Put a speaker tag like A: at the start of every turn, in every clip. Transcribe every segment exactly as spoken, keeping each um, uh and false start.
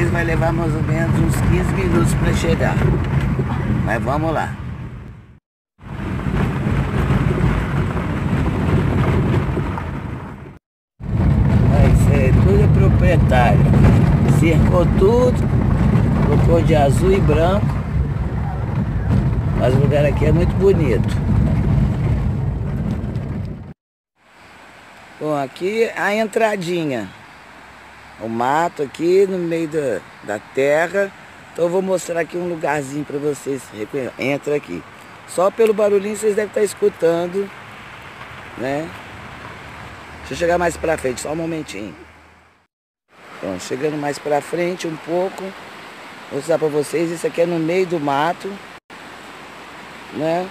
A: vocês vai levar mais ou menos uns quinze minutos para chegar. Mas vamos lá. Isso é tudo é proprietário. Cercou tudo, colocou de azul e branco. Mas o lugar aqui é muito bonito. Bom, aqui a entradinha. O mato aqui no meio da, da terra. Então eu vou mostrar aqui um lugarzinho para vocês reconhecerem. Entra aqui. Só pelo barulhinho vocês devem estar escutando, né? Deixa eu chegar mais pra frente, só um momentinho. Então, chegando mais pra frente um pouco. Vou mostrar pra vocês. Isso aqui é no meio do mato, né?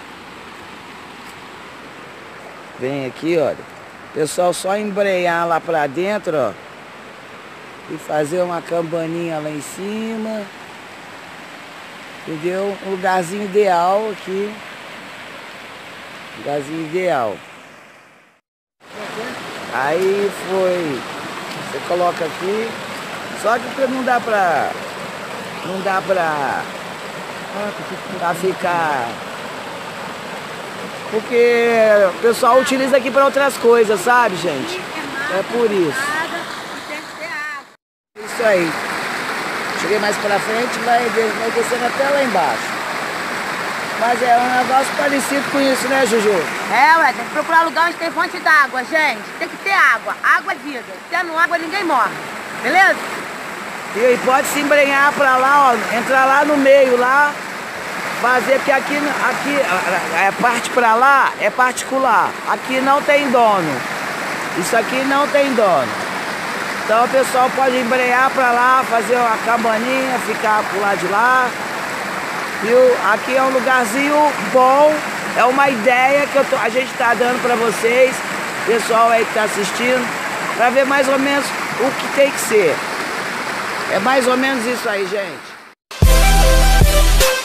A: Vem aqui, olha. Pessoal, só embrear lá pra dentro, ó. E fazer uma cabaninha lá em cima. Entendeu? Um lugarzinho ideal aqui. Lugarzinho ideal. Aí foi. Você coloca aqui. Só que não dá pra. Não dá pra. Pra ficar. Porque o pessoal utiliza aqui para outras coisas, sabe, gente? É por isso. Isso aí. Cheguei mais pra frente, vai, vai descendo até lá embaixo. Mas é um negócio parecido com isso, né, Juju?
B: É, ué, tem que procurar lugar onde tem fonte d'água, gente. Tem que ter água. Água é vida. Tendo água, ninguém morre. Beleza?
A: E pode se embrenhar pra lá, ó. Entrar lá no meio, lá. Fazer, porque aqui, aqui a, a parte pra lá é particular. Aqui não tem dono. Isso aqui não tem dono. Então o pessoal pode embrear pra lá, fazer uma cabaninha, ficar pro lado de lá. Viu? Aqui é um lugarzinho bom. É uma ideia que eu tô, a gente tá dando pra vocês, pessoal aí que tá assistindo, pra ver mais ou menos o que tem que ser. É mais ou menos isso aí, gente.